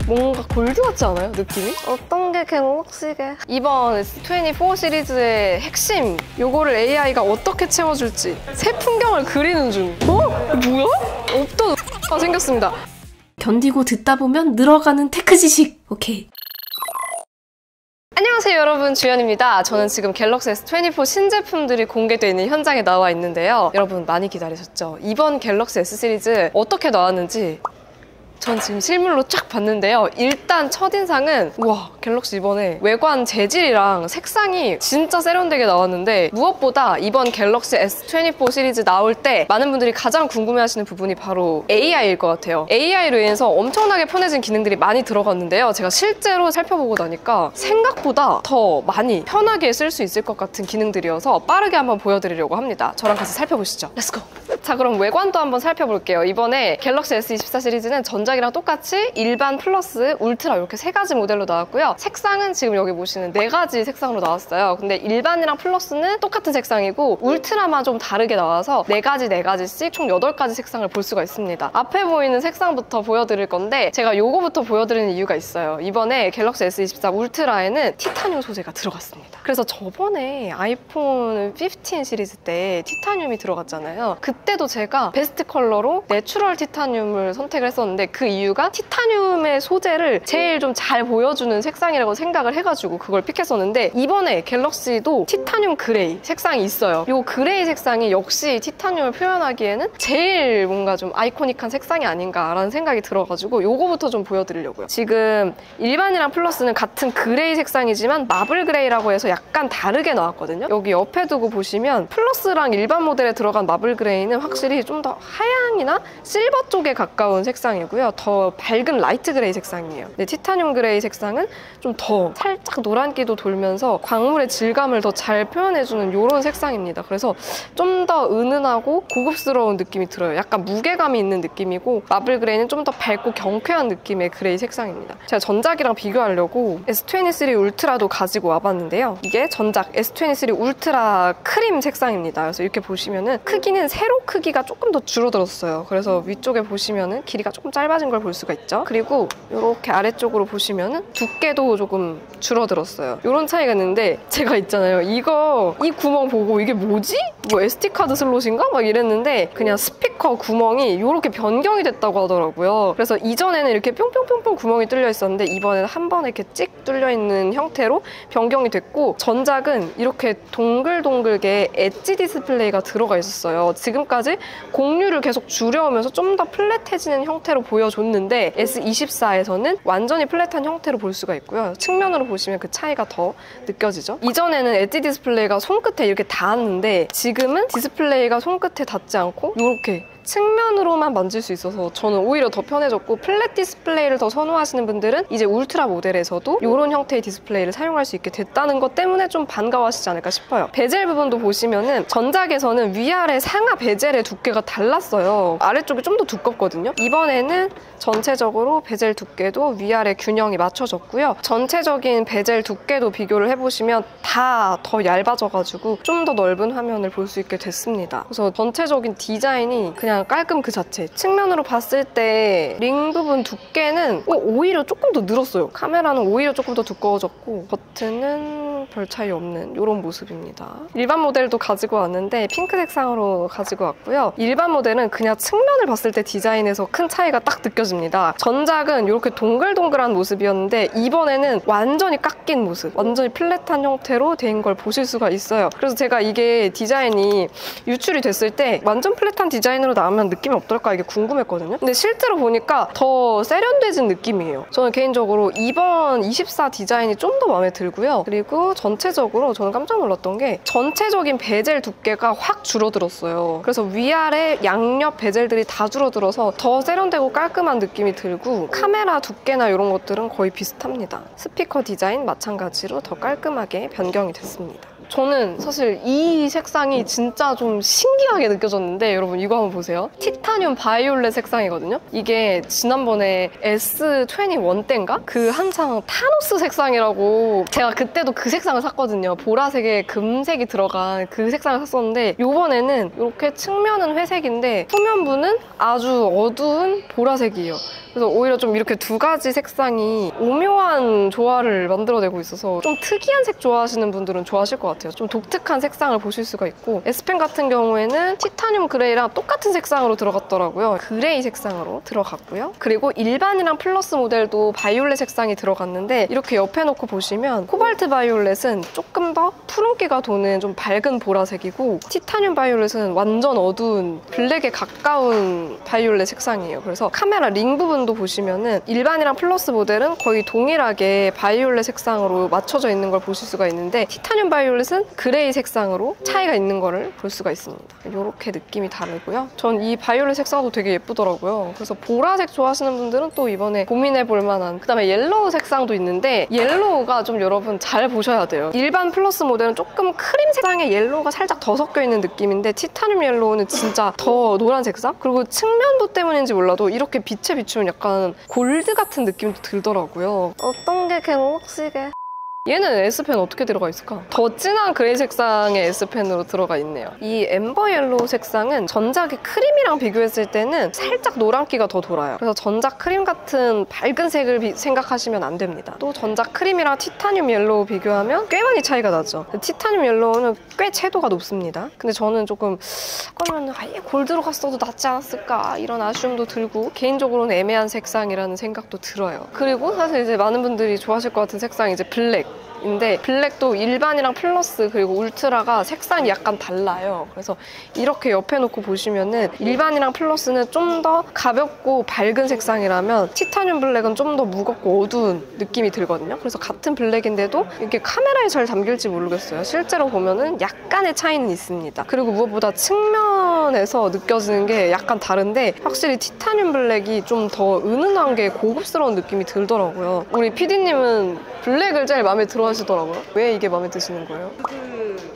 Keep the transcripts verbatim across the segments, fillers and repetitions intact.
뭔가 골드 같지 않아요? 느낌이? 어떤 게 갤럭시게? 이번 에스 이십사 시리즈의 핵심! 요거를 에이아이가 어떻게 채워줄지 새 풍경을 그리는 중. 어? 뭐야? 없던 X가 생겼습니다. 견디고 듣다 보면 늘어가는 테크 지식. 오케이. 안녕하세요 여러분, 주연입니다. 저는 지금 갤럭시 에스 이십사 신제품들이 공개되어 있는 현장에 나와 있는데요. 여러분 많이 기다리셨죠? 이번 갤럭시 S 시리즈 어떻게 나왔는지 전 지금 실물로 쫙 봤는데요. 일단 첫인상은 우와, 갤럭시 이번에 외관 재질이랑 색상이 진짜 세련되게 나왔는데, 무엇보다 이번 갤럭시 에스 이십사 시리즈 나올 때 많은 분들이 가장 궁금해하시는 부분이 바로 에이아이일 것 같아요. 에이아이로 인해서 엄청나게 편해진 기능들이 많이 들어갔는데요. 제가 실제로 살펴보고 나니까 생각보다 더 많이 편하게 쓸 수 있을 것 같은 기능들이어서 빠르게 한번 보여드리려고 합니다. 저랑 같이 살펴보시죠. 렛츠고! 자, 그럼 외관도 한번 살펴볼게요. 이번에 갤럭시 에스 이십사 시리즈는 전작이랑 똑같이 일반 플러스 울트라 이렇게 세 가지 모델로 나왔고요. 색상은 지금 여기 보시는 네 가지 색상으로 나왔어요. 근데 일반이랑 플러스는 똑같은 색상이고 울트라만 좀 다르게 나와서 네 가지 네 가지씩 총 여덟 가지 색상을 볼 수가 있습니다. 앞에 보이는 색상부터 보여드릴 건데, 제가 요거부터 보여드리는 이유가 있어요. 이번에 갤럭시 에스 이십사 울트라에는 티타늄 소재가 들어갔습니다. 그래서 저번에 아이폰 십오 시리즈 때 티타늄이 들어갔잖아요. 그때도 제가 베스트 컬러로 내추럴 티타늄을 선택을 했었는데, 그 이유가 티타늄의 소재를 제일 좀 잘 보여주는 색상이라고 생각을 해가지고 그걸 픽했었는데, 이번에 갤럭시도 티타늄 그레이 색상이 있어요. 이 그레이 색상이 역시 티타늄을 표현하기에는 제일 뭔가 좀 아이코닉한 색상이 아닌가라는 생각이 들어가지고 요거부터 좀 보여드리려고요. 지금 일반이랑 플러스는 같은 그레이 색상이지만 마블 그레이라고 해서 약간 다르게 나왔거든요. 여기 옆에 두고 보시면 플러스랑 일반 모델에 들어간 마블 그레이는 확실히 좀 더 하향이나 실버 쪽에 가까운 색상이고요. 더 밝은 라이트 그레이 색상이에요. 네, 티타늄 그레이 색상은 좀 더 살짝 노란기도 돌면서 광물의 질감을 더 잘 표현해주는 이런 색상입니다. 그래서 좀 더 은은하고 고급스러운 느낌이 들어요. 약간 무게감이 있는 느낌이고, 마블 그레이는 좀 더 밝고 경쾌한 느낌의 그레이 색상입니다. 제가 전작이랑 비교하려고 에스 이십삼 울트라도 가지고 와봤는데요. 이게 전작 에스 이십삼 울트라 크림 색상입니다. 그래서 이렇게 보시면은 크기는 세로 크기가 조금 더 줄어들었어요. 그래서 위쪽에 보시면은 길이가 조금 짧아진 걸 볼 수가 있죠. 그리고 이렇게 아래쪽으로 보시면은 두께도 조금 줄어들었어요. 이런 차이가 있는데, 제가 있잖아요. 이거 이 구멍 보고 이게 뭐지? 뭐 에스디카드 슬롯인가? 막 이랬는데 그냥 스피커 구멍이 이렇게 변경이 됐다고 하더라고요. 그래서 이전에는 이렇게 뿅뿅뿅뿅 구멍이 뚫려 있었는데, 이번에는 한 번에 이렇게 찍 뚫려 있는 형태로 변경이 됐고, 전작은 이렇게 동글동글게 엣지 디스플레이가 들어가 있었어요. 지금까지 공유를 계속 줄여오면서 좀 더 플랫해지는 형태로 보여줬는데, 에스 이십사에서는 완전히 플랫한 형태로 볼 수가 있고요. 측면으로 보시면 그 차이가 더 느껴지죠. 이전에는 엣지 디스플레이가 손끝에 이렇게 닿았는데, 지금은 디스플레이가 손끝에 닿지 않고 이렇게 측면으로만 만질 수 있어서 저는 오히려 더 편해졌고, 플랫 디스플레이를 더 선호하시는 분들은 이제 울트라 모델에서도 이런 형태의 디스플레이를 사용할 수 있게 됐다는 것 때문에 좀 반가워하시지 않을까 싶어요. 베젤 부분도 보시면은 전작에서는 위아래 상하 베젤의 두께가 달랐어요. 아래쪽이 좀 더 두껍거든요. 이번에는 전체적으로 베젤 두께도 위아래 균형이 맞춰졌고요. 전체적인 베젤 두께도 비교를 해보시면 다 더 얇아져가지고 좀 더 넓은 화면을 볼 수 있게 됐습니다. 그래서 전체적인 디자인이 그냥 깔끔 그 자체. 측면으로 봤을 때 링 부분 두께는 오히려 조금 더 늘었어요. 카메라는 오히려 조금 더 두꺼워졌고, 버튼은 별 차이 없는 이런 모습입니다. 일반 모델도 가지고 왔는데 핑크 색상으로 가지고 왔고요. 일반 모델은 그냥 측면을 봤을 때 디자인에서 큰 차이가 딱 느껴집니다. 전작은 이렇게 동글동글한 모습이었는데, 이번에는 완전히 깎인 모습, 완전히 플랫한 형태로 된 걸 보실 수가 있어요. 그래서 제가 이게 디자인이 유출이 됐을 때 완전 플랫한 디자인으로 나오면 느낌이 어떨까 이게 궁금했거든요. 근데 실제로 보니까 더 세련돼진 느낌이에요. 저는 개인적으로 이번 이십사 디자인이 좀 더 마음에 들고요. 그리고 전체적으로 저는 깜짝 놀랐던 게 전체적인 베젤 두께가 확 줄어들었어요. 그래서 위아래 양옆 베젤들이 다 줄어들어서 더 세련되고 깔끔한 느낌이 들고, 카메라 두께나 이런 것들은 거의 비슷합니다. 스피커 디자인 마찬가지로 더 깔끔하게 변경이 됐습니다. 저는 사실 이 색상이 진짜 좀 신기하게 느껴졌는데 여러분 이거 한번 보세요. 티타늄 바이올렛 색상이거든요. 이게 지난번에 에스 이십일 때인가? 그 한창 타노스 색상이라고 제가 그때도 그 색상을 샀거든요. 보라색에 금색이 들어간 그 색상을 샀었는데 이번에는 이렇게 측면은 회색인데 후면부는 아주 어두운 보라색이에요. 그래서 오히려 좀 이렇게 두 가지 색상이 오묘한 조화를 만들어내고 있어서 좀 특이한 색 좋아하시는 분들은 좋아하실 것 같아요. 좀 독특한 색상을 보실 수가 있고 S펜 같은 경우에는 티타늄 그레이랑 똑같은 색상으로 들어갔더라고요. 그레이 색상으로 들어갔고요. 그리고 일반이랑 플러스 모델도 바이올렛 색상이 들어갔는데 이렇게 옆에 놓고 보시면 코발트 바이올렛은 조금 더 푸른기가 도는 좀 밝은 보라색이고 티타늄 바이올렛은 완전 어두운 블랙에 가까운 바이올렛 색상이에요. 그래서 카메라 링 부분도 보시면은 일반이랑 플러스 모델은 거의 동일하게 바이올렛 색상으로 맞춰져 있는 걸 보실 수가 있는데 티타늄 바이올렛은 그레이 색상으로 차이가 있는 거를 볼 수가 있습니다. 이렇게 느낌이 다르고요. 전 이 바이올렛 색상도 되게 예쁘더라고요. 그래서 보라색 좋아하시는 분들은 또 이번에 고민해볼 만한, 그 다음에 옐로우 색상도 있는데 옐로우가 좀 여러분 잘 보셔야 돼요. 일반 플러스 모델은 조금 크림 색상의 옐로우가 살짝 더 섞여있는 느낌인데 티타늄 옐로우는 진짜 더 노란 색상? 그리고 측면부 때문인지 몰라도 이렇게 빛에 비추면 약간 골드 같은 느낌도 들더라고요. 어떤 게 갤럭시게? 얘는 S펜 어떻게 들어가 있을까? 더 진한 그레이 색상의 S펜으로 들어가 있네요. 이 엠버 옐로우 색상은 전작의 크림이랑 비교했을 때는 살짝 노란기가 더 돌아요. 그래서 전작 크림 같은 밝은 색을 비, 생각하시면 안 됩니다. 또 전작 크림이랑 티타늄 옐로우 비교하면 꽤 많이 차이가 나죠. 티타늄 옐로우는 꽤 채도가 높습니다. 근데 저는 조금 그러면 아예 골드로 갔어도 낫지 않았을까 이런 아쉬움도 들고 개인적으로는 애매한 색상이라는 생각도 들어요. 그리고 사실 이제 많은 분들이 좋아하실 것 같은 색상이 이제 블랙. 인데 블랙도 일반이랑 플러스 그리고 울트라가 색상이 약간 달라요. 그래서 이렇게 옆에 놓고 보시면은 일반이랑 플러스는 좀 더 가볍고 밝은 색상이라면 티타늄 블랙은 좀 더 무겁고 어두운 느낌이 들거든요. 그래서 같은 블랙인데도 이게 카메라에 잘 담길지 모르겠어요. 실제로 보면은 약간의 차이는 있습니다. 그리고 무엇보다 측면에서 느껴지는 게 약간 다른데 확실히 티타늄 블랙이 좀 더 은은한 게 고급스러운 느낌이 들더라고요. 우리 피디님은 블랙을 제일 마음에 들어 하시더라고요. 왜 이게 마음에 드시는 거예요? 푸드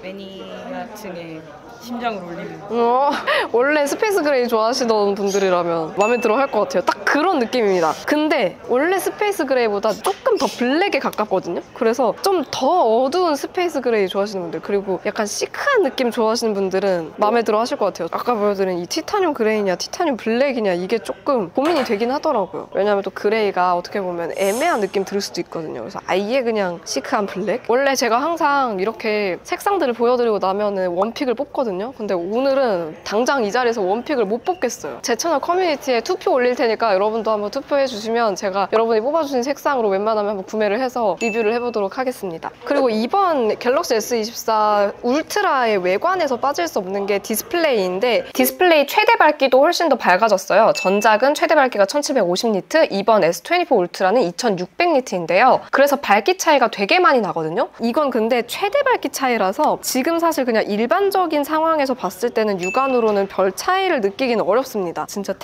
매니아층의 심장을 울리는. 어, 원래 스페이스 그레이 좋아하시던 분들이라면 마음에 들어 할 것 같아요. 딱 그런 느낌입니다. 근데 원래 스페이스 그레이보다 조금 더 블랙에 가깝거든요. 그래서 좀 더 어두운 스페이스 그레이 좋아하시는 분들, 그리고 약간 시크한 느낌 좋아하시는 분들은 마음에 들어 하실 것 같아요. 아까 보여드린 이 티타늄 그레이냐 티타늄 블랙이냐 이게 조금 고민이 되긴 하더라고요. 왜냐면 또 그레이가 어떻게 보면 애매한 느낌 들을 수도 있거든요. 그래서 아예 그냥 시크한 블랙? 원래 제가 항상 이렇게 색상들을 보여드리고 나면은 원픽을 뽑거든요. 근데 오늘은 당장 이 자리에서 원픽을 못 뽑겠어요. 제 채널 커뮤니티에 투표 올릴 테니까 여러분도 한번 투표해 주시면 제가 여러분이 뽑아주신 색상으로 웬만하면 한번 구매를 해서 리뷰를 해보도록 하겠습니다. 그리고 이번 갤럭시 에스 이십사 울트라의 외관에서 빠질 수 없는 게 디스플레이인데 디스플레이 최대 밝기도 훨씬 더 밝아졌어요. 전작은 최대 밝기가 천칠백오십 니트, 이번 에스 이십사 울트라는 이천육백 니트인데요. 그래서 밝기 차이가 되게 많이 나거든요. 이건 근데 최대 밝기 차이라서 지금 사실 그냥 일반적인 상황에서 봤을 때는 육안으로는 별 차이를 느끼기는 어렵습니다. 진짜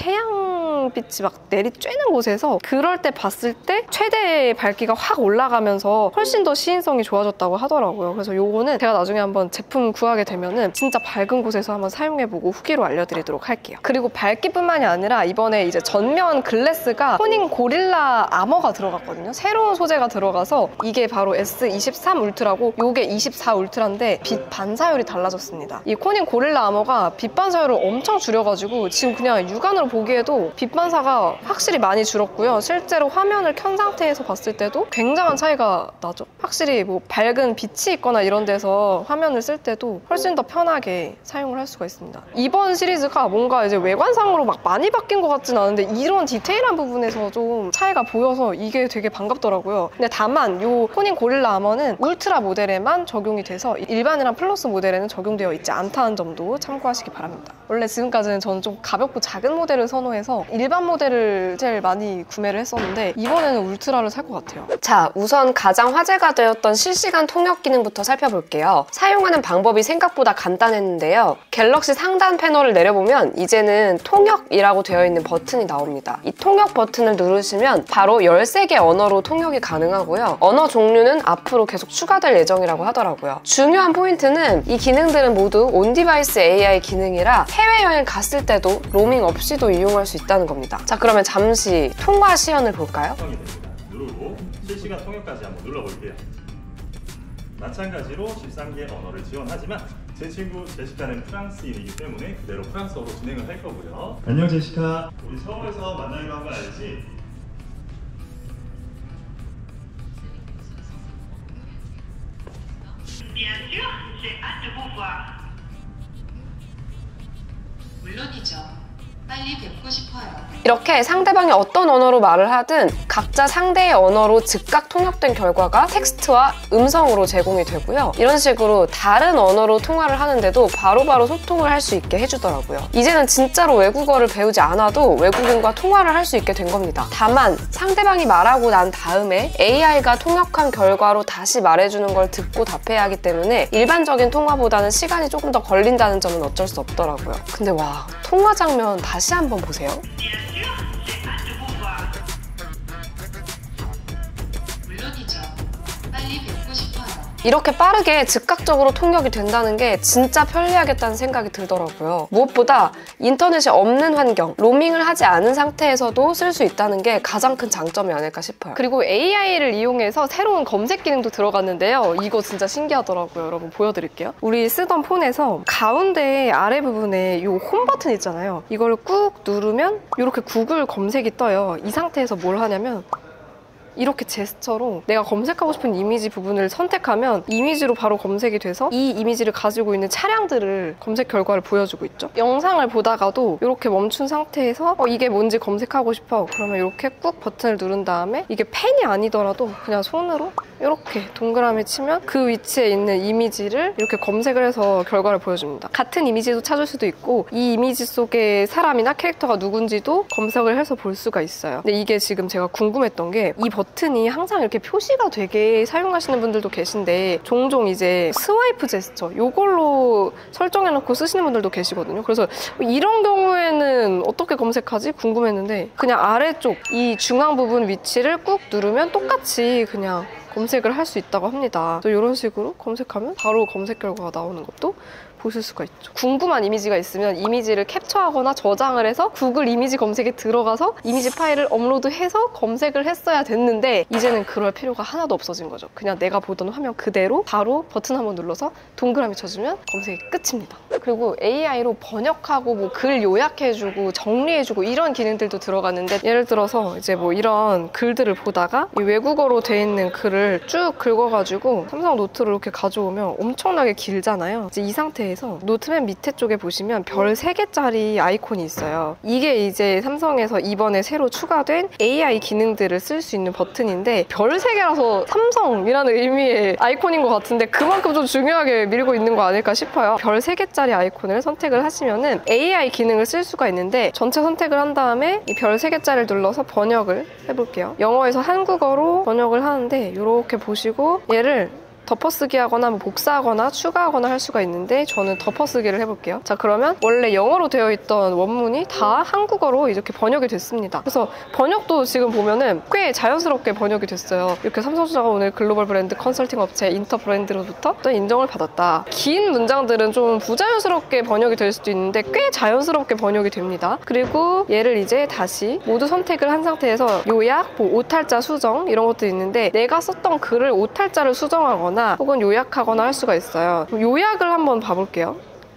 태양빛이 막 내리쬐는 곳에서 그럴 때 봤을 때 최대 밝기가 확 올라가면서 훨씬 더 시인성이 좋아졌다고 하더라고요. 그래서 요거는 제가 나중에 한번 제품 구하게 되면은 진짜 밝은 곳에서 한번 사용해보고 후기로 알려드리도록 할게요. 그리고 밝기뿐만이 아니라 이번에 이제 전면 글래스가 코닝 고릴라 아머가 들어갔거든요. 새로운 소재가 들어가서 이게 바로 에스 이십삼 울트라고 요게 이십사 울트라인데 빛 반사율이 달라졌습니다. 이 코닝 고릴라 아머가 빛 반사율을 엄청 줄여가지고 지금 그냥 육안으로 보기에도 빛 반사가 확실히 많이 줄었고요. 실제로 화면을 켠 상태에서 봤을 때도 굉장한 차이가 나죠. 확실히 뭐 밝은 빛이 있거나 이런 데서 화면을 쓸 때도 훨씬 더 편하게 사용을 할 수가 있습니다. 이번 시리즈가 뭔가 이제 외관상으로 막 많이 바뀐 것 같진 않은데 이런 디테일한 부분에서 좀 차이가 보여서 이게 되게 반갑더라고요. 근데 다만 요 코닝 고릴라 아머는 울트라 모델에만 적용이 돼서 일반이랑 플러스 모델에는 적용되어 있지 않다는 점도 참고하시기 바랍니다. 원래 지금까지는 저는 좀 가볍고 작은 모델을 선호해서 일반 일반 모델을 제일 많이 구매를 했었는데 이번에는 울트라를 살 것 같아요. 자, 우선 가장 화제가 되었던 실시간 통역 기능부터 살펴볼게요. 사용하는 방법이 생각보다 간단했는데요. 갤럭시 상단 패널을 내려보면 이제는 통역이라고 되어 있는 버튼이 나옵니다. 이 통역 버튼을 누르시면 바로 열세 개 언어로 통역이 가능하고요. 언어 종류는 앞으로 계속 추가될 예정이라고 하더라고요. 중요한 포인트는 이 기능들은 모두 온디바이스 에이아이 기능이라 해외여행 갔을 때도 로밍 없이도 이용할 수 있다는 겁니다. 자, 그러면 잠시 통화 시연을 볼까요? 누르고 실시간 통역까지 한번 눌러볼게요. 마찬가지로 십삼 개 언어를 지원하지만 제 친구 제시카는 프랑스인이기 때문에 그대로 프랑스어로 진행을 할 거고요. 안녕 제시카, 우리 서울에서 만나기로 한 거 알지? Bien sûr, j'ai hâte de vous voir. 물론이죠. 빨리 뵙고 싶어요. 이렇게 상대방이 어떤 언어로 말을 하든 각자 상대의 언어로 즉각 통역된 결과가 텍스트와 음성으로 제공이 되고요. 이런 식으로 다른 언어로 통화를 하는데도 바로바로 소통을 할 수 있게 해주더라고요. 이제는 진짜로 외국어를 배우지 않아도 외국인과 통화를 할 수 있게 된 겁니다. 다만 상대방이 말하고 난 다음에 에이아이가 통역한 결과로 다시 말해주는 걸 듣고 답해야 하기 때문에 일반적인 통화보다는 시간이 조금 더 걸린다는 점은 어쩔 수 없더라고요. 근데 와, 통화 장면 다시 한번 보세요. Bien sûr, j'ai hâte de vous voir. 물론이죠. 빨리 뵙고 싶어요. 이렇게 빠르게 즉각적으로 통역이 된다는 게 진짜 편리하겠다는 생각이 들더라고요. 무엇보다 인터넷이 없는 환경, 로밍을 하지 않은 상태에서도 쓸 수 있다는 게 가장 큰 장점이 아닐까 싶어요. 그리고 에이아이를 이용해서 새로운 검색 기능도 들어갔는데요. 이거 진짜 신기하더라고요. 여러분 보여드릴게요. 우리 쓰던 폰에서 가운데 아래 부분에 이 홈 버튼 있잖아요. 이걸 꾹 누르면 이렇게 구글 검색이 떠요. 이 상태에서 뭘 하냐면 이렇게 제스처로 내가 검색하고 싶은 이미지 부분을 선택하면 이미지로 바로 검색이 돼서 이 이미지를 가지고 있는 차량들을 검색 결과를 보여주고 있죠. 영상을 보다가도 이렇게 멈춘 상태에서 어, 이게 뭔지 검색하고 싶어. 그러면 이렇게 꾹 버튼을 누른 다음에 이게 펜이 아니더라도 그냥 손으로 이렇게 동그라미 치면 그 위치에 있는 이미지를 이렇게 검색을 해서 결과를 보여줍니다. 같은 이미지도 찾을 수도 있고 이 이미지 속의 사람이나 캐릭터가 누군지도 검색을 해서 볼 수가 있어요. 근데 이게 지금 제가 궁금했던 게 이 버튼이 항상 이렇게 표시가 되게 사용하시는 분들도 계신데 종종 이제 스와이프 제스처 이걸로 설정해놓고 쓰시는 분들도 계시거든요. 그래서 이런 경우에는 어떻게 검색하지? 궁금했는데 그냥 아래쪽 이 중앙 부분 위치를 꾹 누르면 똑같이 그냥 검색을 할 수 있다고 합니다. 이런 식으로 검색하면 바로 검색 결과가 나오는 것도 보실 수가 있죠. 궁금한 이미지가 있으면 이미지를 캡처하거나 저장을 해서 구글 이미지 검색에 들어가서 이미지 파일을 업로드해서 검색을 했어야 됐는데 이제는 그럴 필요가 하나도 없어진 거죠. 그냥 내가 보던 화면 그대로 바로 버튼 한번 눌러서 동그라미 쳐주면 검색이 끝입니다. 그리고 에이아이로 번역하고 뭐 글 요약해주고 정리해주고 이런 기능들도 들어가는데 예를 들어서 이제 뭐 이런 글들을 보다가 이 외국어로 돼 있는 글을 쭉 긁어가지고 삼성 노트로 이렇게 가져오면 엄청나게 길잖아요. 이제 이 상태에 노트 맨 밑에 쪽에 보시면 별 세 개짜리 아이콘이 있어요. 이게 이제 삼성에서 이번에 새로 추가된 에이아이 기능들을 쓸 수 있는 버튼인데 별 세 개라서 삼성이라는 의미의 아이콘인 것 같은데 그만큼 좀 중요하게 밀고 있는 거 아닐까 싶어요. 별 세 개짜리 아이콘을 선택을 하시면은 에이아이 기능을 쓸 수가 있는데 전체 선택을 한 다음에 이 별 세 개짜리를 눌러서 번역을 해볼게요. 영어에서 한국어로 번역을 하는데 이렇게 보시고 얘를 덮어쓰기 하거나 뭐 복사하거나 추가하거나 할 수가 있는데 저는 덮어쓰기를 해볼게요. 자, 그러면 원래 영어로 되어 있던 원문이 다 한국어로 이렇게 번역이 됐습니다. 그래서 번역도 지금 보면은 꽤 자연스럽게 번역이 됐어요. 이렇게 삼성전자가 오늘 글로벌 브랜드 컨설팅 업체 인터 브랜드로부터 또 인정을 받았다. 긴 문장들은 좀 부자연스럽게 번역이 될 수도 있는데 꽤 자연스럽게 번역이 됩니다. 그리고 얘를 이제 다시 모두 선택을 한 상태에서 요약, 뭐 오탈자 수정 이런 것도 있는데 내가 썼던 글을 오탈자를 수정하거나 혹은 요약하거나 할 수가 있어요. 요약을 한번 봐볼게요.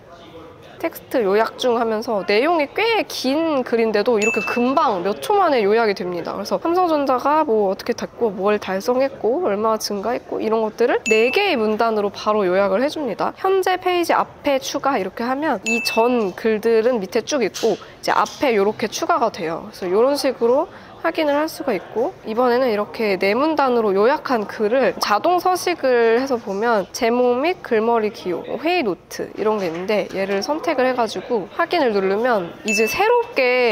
텍스트 요약 중 하면서 내용이 꽤 긴 글인데도 이렇게 금방 몇 초 만에 요약이 됩니다. 그래서 삼성전자가 뭐 어떻게 됐고 뭘 달성했고 얼마나 증가했고 이런 것들을 네 개의 문단으로 바로 요약을 해줍니다. 현재 페이지 앞에 추가 이렇게 하면 이 전 글들은 밑에 쭉 있고 이제 앞에 이렇게 추가가 돼요. 그래서 이런 식으로 확인을 할 수가 있고 이번에는 이렇게 네 문단으로 요약한 글을 자동 서식을 해서 보면 제목 및 글머리 기호, 회의 노트 이런 게 있는데 얘를 선택을 해가지고 확인을 누르면 이제 새롭게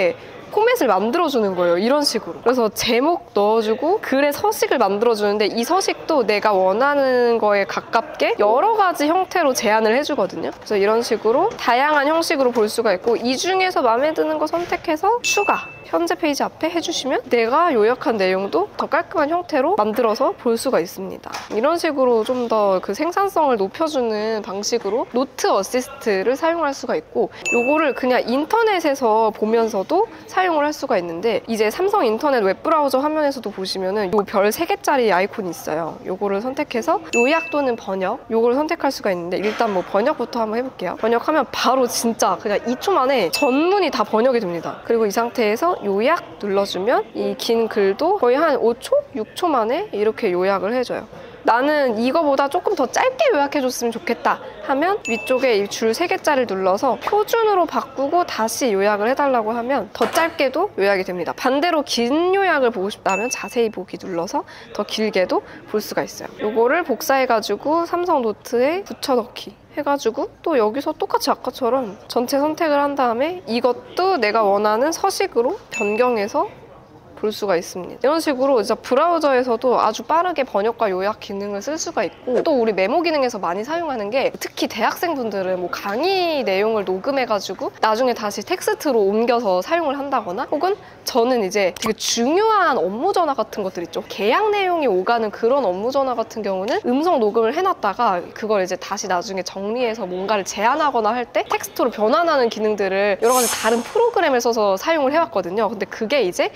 포맷을 만들어주는 거예요. 이런 식으로. 그래서 제목 넣어주고 글의 서식을 만들어주는데 이 서식도 내가 원하는 거에 가깝게 여러 가지 형태로 제안을 해주거든요. 그래서 이런 식으로 다양한 형식으로 볼 수가 있고 이 중에서 마음에 드는 거 선택해서 추가! 현재 페이지 앞에 해주시면 내가 요약한 내용도 더 깔끔한 형태로 만들어서 볼 수가 있습니다. 이런 식으로 좀 더 그 생산성을 높여주는 방식으로 노트 어시스트를 사용할 수가 있고 요거를 그냥 인터넷에서 보면서도 사용을 할 수가 있는데 이제 삼성 인터넷 웹브라우저 화면에서도 보시면은 요 별 세 개짜리 아이콘이 있어요. 요거를 선택해서 요약 또는 번역 요걸 선택할 수가 있는데 일단 뭐 번역부터 한번 해볼게요. 번역하면 바로 진짜 그냥 이 초 만에 전문이 다 번역이 됩니다. 그리고 이 상태에서 요약 눌러주면 이 긴 글도 거의 한 오 초? 육 초 만에 이렇게 요약을 해줘요. 나는 이거보다 조금 더 짧게 요약해줬으면 좋겠다 하면 위쪽에 이 줄 세 개짜리를 눌러서 표준으로 바꾸고 다시 요약을 해달라고 하면 더 짧게도 요약이 됩니다. 반대로 긴 요약을 보고 싶다면 자세히 보기 눌러서 더 길게도 볼 수가 있어요. 요거를 복사해가지고 삼성 노트에 붙여넣기 해가지고 또 여기서 똑같이 아까처럼 전체 선택을 한 다음에 이것도 내가 원하는 서식으로 변경해서 볼 수가 있습니다. 이런 식으로 진짜 브라우저에서도 아주 빠르게 번역과 요약 기능을 쓸 수가 있고 또 우리 메모 기능에서 많이 사용하는 게 특히 대학생분들은 뭐 강의 내용을 녹음해가지고 나중에 다시 텍스트로 옮겨서 사용을 한다거나 혹은 저는 이제 되게 중요한 업무 전화 같은 것들 있죠. 계약 내용이 오가는 그런 업무 전화 같은 경우는 음성 녹음을 해놨다가 그걸 이제 다시 나중에 정리해서 뭔가를 제안하거나 할 때 텍스트로 변환하는 기능들을 여러 가지 다른 프로그램을 써서 사용을 해왔거든요. 근데 그게 이제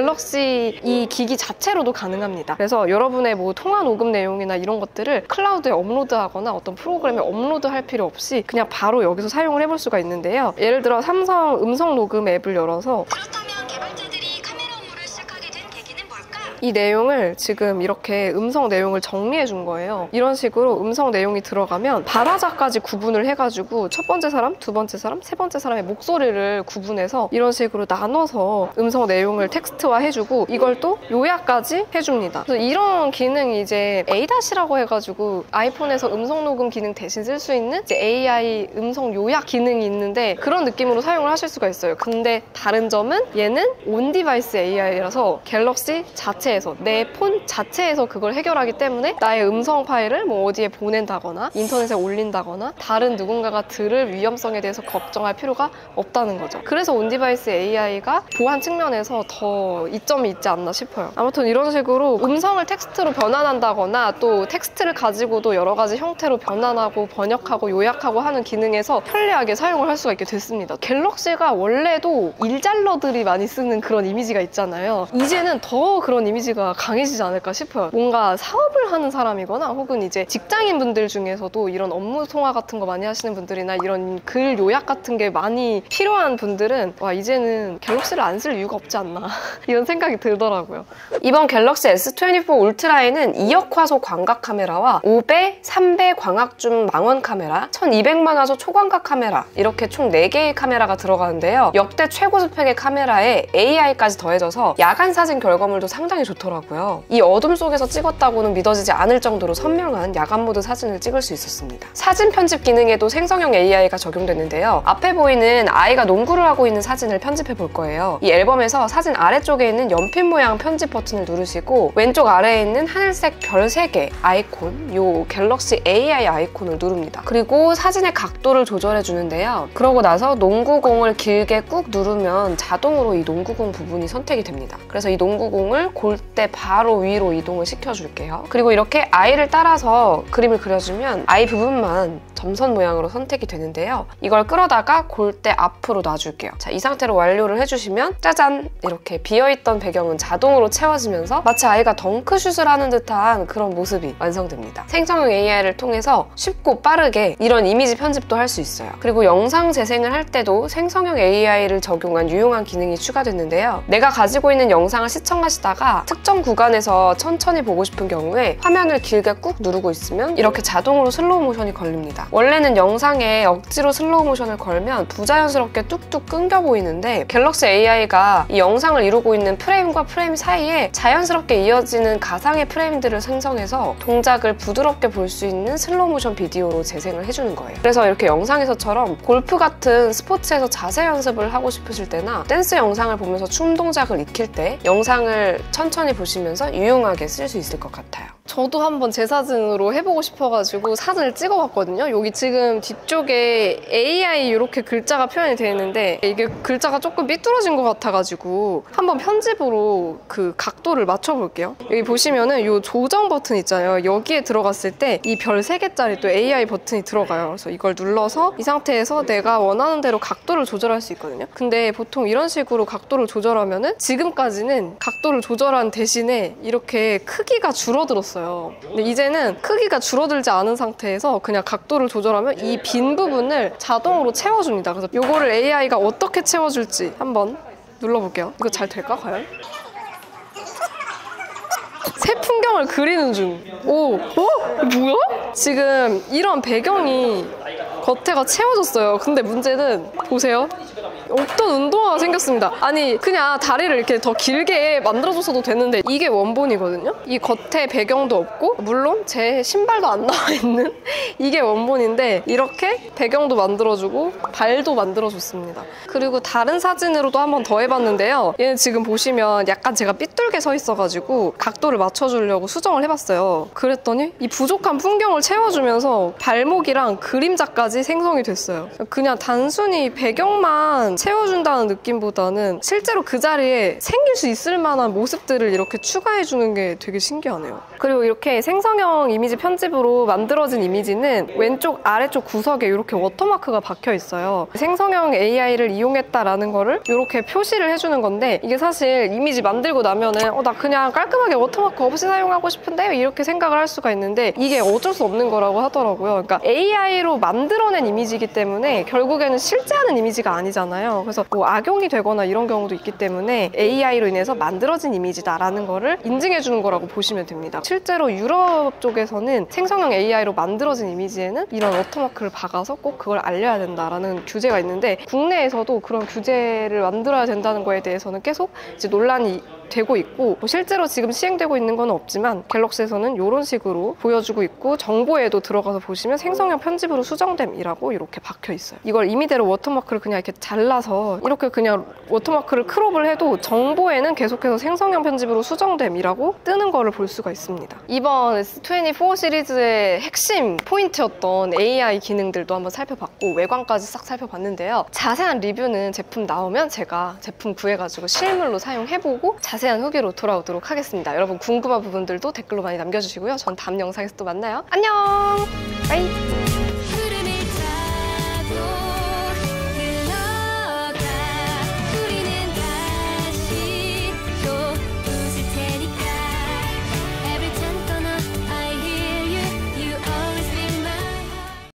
갤럭시 이 기기 자체로도 가능합니다. 그래서 여러분의 뭐 통화 녹음 내용이나 이런 것들을 클라우드에 업로드하거나 어떤 프로그램에 업로드할 필요 없이 그냥 바로 여기서 사용을 해볼 수가 있는데요. 예를 들어 삼성 음성 녹음 앱을 열어서 그렇다면 개발자들이 카메라 업무를 시작하게 된 계기는 뭘까? 이 내용을 지금 이렇게 음성 내용을 정리해 준 거예요. 이런 식으로 음성 내용이 들어가면 발화자까지 구분을 해가지고 첫 번째 사람, 두 번째 사람, 세 번째 사람의 목소리를 구분해서 이런 식으로 나눠서 음성 내용을 텍스트화 해주고 이걸 또 요약까지 해줍니다. 그래서 이런 기능이 이제 에이닷이라고 해가지고 아이폰에서 음성 녹음 기능 대신 쓸 수 있는 이제 에이아이 음성 요약 기능이 있는데 그런 느낌으로 사용을 하실 수가 있어요. 근데 다른 점은 얘는 온 디바이스 에이아이라서 갤럭시 자체에서 내 폰 자체에서 그걸 해결하기 때문에 나의 음성 파일을 뭐 어디에 보낸다거나 인터넷에 올린다거나 다른 누군가가 들을 위험성에 대해서 걱정할 필요가 없다는 거죠. 그래서 온 디바이스 에이아이가 보안 측면에서 더 이점이 있지 않나 싶어요. 아무튼 이런 식으로 음성을 텍스트로 변환한다거나 또 텍스트를 가지고도 여러 가지 형태로 변환하고 번역하고 요약하고 하는 기능에서 편리하게 사용을 할 수가 있게 됐습니다. 갤럭시가 원래도 일잘러들이 많이 쓰는 그런 이미지가 있잖아요. 이제는 더 그런 이미지가 강해지지 않을까 싶어요. 뭔가 사업을 하는 사람이거나 혹은 이제 직장인분들 중에서도 이런 업무 통화 같은 거 많이 하시는 분들이나 이런 글 요약 같은 게 많이 필요한 분들은 와 이제는 갤럭시를 안 쓸 이유가 없지 않나 이런 생각이 들더라고요. 이번 갤럭시 에스 이십사 울트라에는 이억 화소 광각 카메라와 오 배, 삼 배 광학줌 망원 카메라, 천이백만 화소 초광각 카메라 이렇게 총 네 개의 카메라가 들어가는데요. 역대 최고 스펙의 카메라에 에이아이까지 더해져서 야간 사진 결과물도 상당히 좋더라고요. 이 어둠 속에서 찍었다고는 믿어지지 않을 정도로 선명한 야간 모드 사진을 찍을 수 있었습니다. 사진 편집 기능에도 생성형 에이아이가 적용됐는데요. 앞에 보이는 아이가 농구를 하고 있는 사진을 편집해 볼 거예요. 이 앨범에서 사진 아래쪽에 있는 연필 모양 편집 버튼을 누르시고 왼쪽 아래에 있는 하늘색 별 세 개 아이콘, 요 갤럭시 에이아이 아이콘을 누릅니다. 그리고 사진의 각도를 조절해 주는데요. 그러고 나서 농구공을 길게 꾹 누르면 자동으로 이 농구공 부분이 선택이 됩니다. 그래서 이 농구공을 골대 바로 위로 이동을 시켜줄게요. 그리고 이렇게 아이를 따라서 그림을 그려주면 아이 부분만 점선 모양으로 선택이 되는데요. 이걸 끌어다가 골대 앞으로 놔줄게요. 자, 이 상태로 완료를 해주시면 짜잔! 이렇게 비어있던 배경은 자동으로 채워지면서 마치 아이가 덩크슛을 하는 듯한 그런 모습이 완성됩니다. 생성형 에이아이를 통해서 쉽고 빠르게 이런 이미지 편집도 할 수 있어요. 그리고 영상 재생을 할 때도 생성형 에이아이를 적용한 유용한 기능이 추가됐는데요. 내가 가지고 있는 영상을 시청하시다가 특정 구간에서 천천히 보고 싶은 경우에 화면을 길게 꾹 누르고 있으면 이렇게 자동으로 슬로우 모션이 걸립니다. 원래는 영상에 억지로 슬로우 모션을 걸면 부자연스럽게 뚝뚝 끊겨 보이는데 갤럭시 에이아이가 이 영상을 이루고 있는 프레임과 프레임 사이에 자연스럽게 이어지는 가상의 프레임들을 생성해서 동작을 부드럽게 볼 수 있는 슬로우 모션 비디오로 재생을 해주는 거예요. 그래서 이렇게 영상에서처럼 골프 같은 스포츠에서 자세 연습을 하고 싶으실 때나 댄스 영상을 보면서 춤 동작을 익힐 때 영상을 천천히 보시면서 유용하게 쓸 수 있을 것 같아요. 저도 한번 제 사진으로 해보고 싶어가지고 사진을 찍어봤거든요. 여기 지금 뒤쪽에 에이아이 이렇게 글자가 표현이 되어 있는데 이게 글자가 조금 삐뚤어진 것 같아가지고 한번 편집으로 그 각도를 맞춰볼게요. 여기 보시면은 이 조정 버튼 있잖아요. 여기에 들어갔을 때 이 별 세 개짜리 또 에이아이 버튼이 들어가요. 그래서 이걸 눌러서 이 상태에서 내가 원하는 대로 각도를 조절할 수 있거든요. 근데 보통 이런 식으로 각도를 조절하면은 지금까지는 각도를 조절한 대신에 이렇게 크기가 줄어들었어요. 근데 이제는 크기가 줄어들지 않은 상태에서 그냥 각도를 조절하면 이 빈 부분을 자동으로 채워줍니다. 그래서 이거를 에이아이가 어떻게 채워줄지 한번 눌러볼게요. 이거 잘 될까 과연? 새 풍경을 그리는 중. 오, 어? 뭐야? 지금 이런 배경이 겉에가 채워졌어요. 근데 문제는 보세요. 없던 운동화가 생겼습니다. 아니 그냥 다리를 이렇게 더 길게 만들어줬어도 됐는데 이게 원본이거든요. 이 겉에 배경도 없고 물론 제 신발도 안 나와 있는 이게 원본인데 이렇게 배경도 만들어주고 발도 만들어줬습니다. 그리고 다른 사진으로도 한번 더 해봤는데요. 얘는 지금 보시면 약간 제가 삐뚤게 서 있어가지고 각도를 맞춰주려고 수정을 해봤어요. 그랬더니 이 부족한 풍경을 채워주면서 발목이랑 그림자까지 생성이 됐어요. 그냥 단순히 배경만 채워준다는 느낌보다는 실제로 그 자리에 생길 수 있을 만한 모습들을 이렇게 추가해주는 게 되게 신기하네요. 그리고 이렇게 생성형 이미지 편집으로 만들어진 이미지는 왼쪽 아래쪽 구석에 이렇게 워터마크가 박혀 있어요. 생성형 에이아이를 이용했다라는 거를 이렇게 표시를 해주는 건데 이게 사실 이미지 만들고 나면은 어, 나 그냥 깔끔하게 워터마크 없이 사용하고 싶은데 이렇게 생각을 할 수가 있는데 이게 어쩔 수 없는 거라고 하더라고요. 그러니까 에이아이로 만들어낸 이미지이기 때문에 결국에는 실제 하는 이미지가 아니잖아요. 그래서 뭐 악용이 되거나 이런 경우도 있기 때문에 에이아이로 인해서 만들어진 이미지다라는 거를 인증해주는 거라고 보시면 됩니다. 실제로 유럽 쪽에서는 생성형 에이아이로 만들어진 이미지에는 이런 워터마크를 박아서 꼭 그걸 알려야 된다라는 규제가 있는데 국내에서도 그런 규제를 만들어야 된다는 거에 대해서는 계속 이제 논란이 되고 있고 실제로 지금 시행되고 있는 건 없지만 갤럭시에서는 이런 식으로 보여주고 있고 정보에도 들어가서 보시면 생성형 편집으로 수정됨이라고 이렇게 박혀 있어요. 이걸 임의대로 워터마크를 그냥 이렇게 잘라서 이렇게 그냥 워터마크를 크롭을 해도 정보에는 계속해서 생성형 편집으로 수정됨이라고 뜨는 거를 볼 수가 있습니다. 이번 에스 이십사 시리즈의 핵심 포인트였던 에이아이 기능들도 한번 살펴봤고 외관까지 싹 살펴봤는데요. 자세한 리뷰는 제품 나오면 제가 제품 구해가지고 실물로 사용해보고 자세한 후기로 돌아오도록 하겠습니다. 여러분 궁금한 부분들도 댓글로 많이 남겨주시고요. 전 다음 영상에서 또 만나요. 안녕! 바이!